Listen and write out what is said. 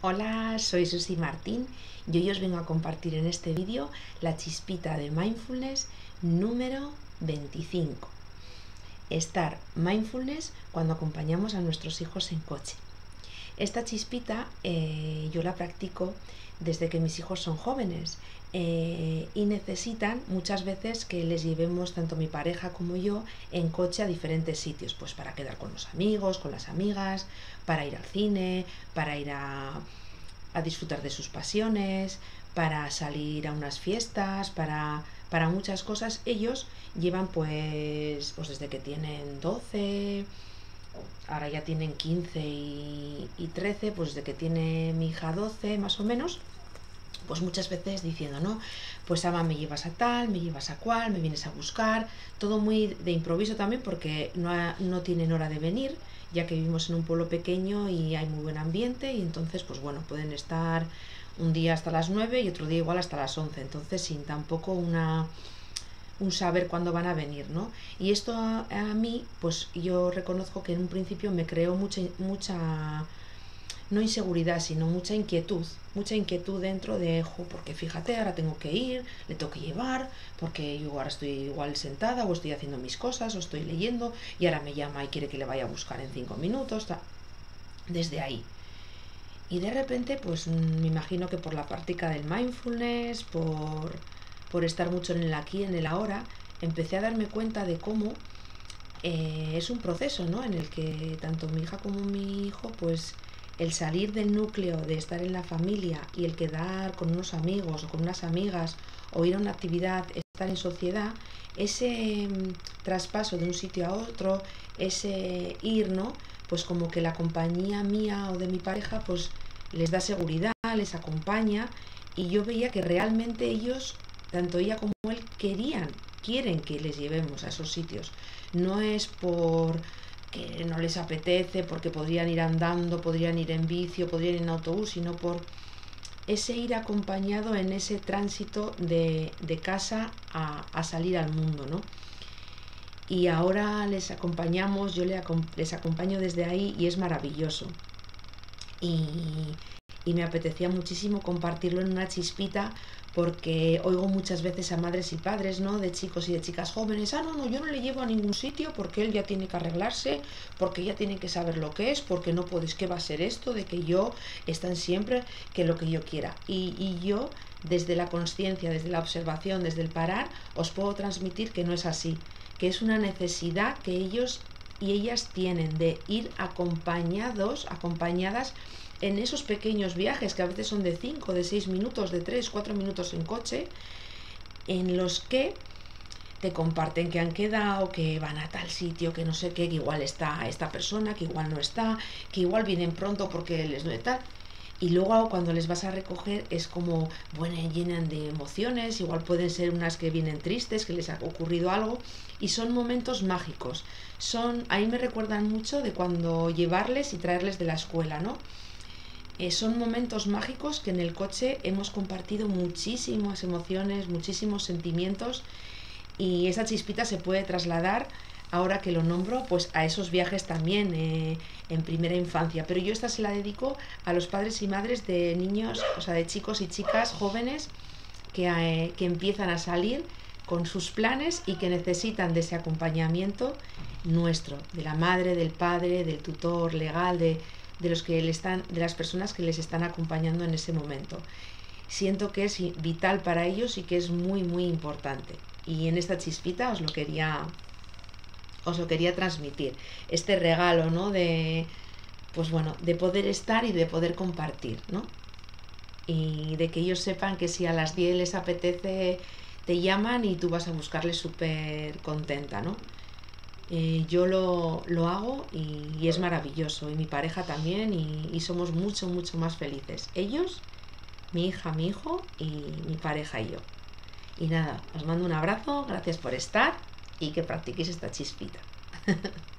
Hola, soy Susi Martín y hoy os vengo a compartir en este vídeo la chispita de mindfulness número 25. Estar mindfulness cuando acompañamos a nuestros hijos en coche. Esta chispita yo la practico desde que mis hijos son jóvenes y necesitan muchas veces que les llevemos tanto mi pareja como yo en coche a diferentes sitios, pues para quedar con los amigos, con las amigas, para ir al cine, para ir a disfrutar de sus pasiones, para salir a unas fiestas, para muchas cosas. Ellos llevan pues desde que tienen 12, ahora ya tienen 15 y 13, pues desde que tiene mi hija 12 más o menos, pues muchas veces diciendo, no, pues Ama, me llevas a tal, me llevas a cual, me vienes a buscar, todo muy de improviso también porque no tienen hora de venir, ya que vivimos en un pueblo pequeño y hay muy buen ambiente y entonces pues bueno, pueden estar un día hasta las 9 y otro día igual hasta las 11, entonces sin tampoco un saber cuándo van a venir, ¿no? Y esto a mí, pues yo reconozco que en un principio me creó mucha no inseguridad, sino mucha inquietud dentro de, porque fíjate, ahora tengo que ir, le tengo que llevar, porque yo ahora estoy igual sentada o estoy haciendo mis cosas o estoy leyendo y ahora me llama y quiere que le vaya a buscar en 5 minutos, desde ahí. Y de repente, pues me imagino que por la práctica del mindfulness, por estar mucho en el aquí, en el ahora, empecé a darme cuenta de cómo es un proceso, ¿no? En el que tanto mi hija como mi hijo, pues el salir del núcleo de estar en la familia y el quedar con unos amigos o con unas amigas o ir a una actividad, estar en sociedad, ese traspaso de un sitio a otro, ese ir, ¿no? Pues como que la compañía mía o de mi pareja, pues les da seguridad, les acompaña y yo veía que realmente ellos, tanto ella como él, quieren que les llevemos a esos sitios. No es por que no les apetece, porque podrían ir andando, podrían ir en bici o podrían ir en autobús, sino por ese ir acompañado en ese tránsito de casa a salir al mundo, ¿no? Y ahora les acompañamos, les acompaño desde ahí y es maravilloso. Y, y me apetecía muchísimo compartirlo en una chispita porque oigo muchas veces a madres y padres, ¿no? De chicos y de chicas jóvenes, no, yo no le llevo a ningún sitio porque él ya tiene que arreglarse, porque ya tiene que saber lo que es, porque no puedes, ¿qué va a ser esto? De que yo están siempre que lo que yo quiera. Y yo, desde la conciencia, desde la observación, desde el parar, os puedo transmitir que no es así, que es una necesidad que ellos y ellas tienen de ir acompañadas en esos pequeños viajes que a veces son de 5, de 6 minutos, de 3, 4 minutos en coche, en los que te comparten que han quedado, que van a tal sitio, que no sé qué, que igual está esta persona, que igual no está, que igual vienen pronto porque les duele tal. Y luego cuando les vas a recoger es como, bueno, llenan de emociones, igual pueden ser unas que vienen tristes, que les ha ocurrido algo, y son momentos mágicos. A mí me recuerdan mucho de cuando llevarles y traerles de la escuela, ¿no? Son momentos mágicos que en el coche hemos compartido muchísimas emociones, muchísimos sentimientos y esa chispita se puede trasladar, ahora que lo nombro, pues a esos viajes también en primera infancia. Pero yo esta se la dedico a los padres y madres de niños, o sea, de chicos y chicas jóvenes que empiezan a salir con sus planes y que necesitan de ese acompañamiento nuestro, de la madre, del padre, del tutor legal, de las personas que les están acompañando en ese momento. Siento que es vital para ellos y que es muy muy importante. Y en esta chispita os lo quería transmitir. Este regalo, ¿no? Pues bueno, de poder estar y de poder compartir, ¿no? Y de que ellos sepan que si a las 10 les apetece, te llaman y tú vas a buscarles súper contenta, ¿no? Yo lo hago y es maravilloso, y mi pareja también, y somos mucho, mucho más felices. Ellos, mi hija, mi hijo y mi pareja y yo. Y nada, os mando un abrazo, gracias por estar y que practiquéis esta chispita.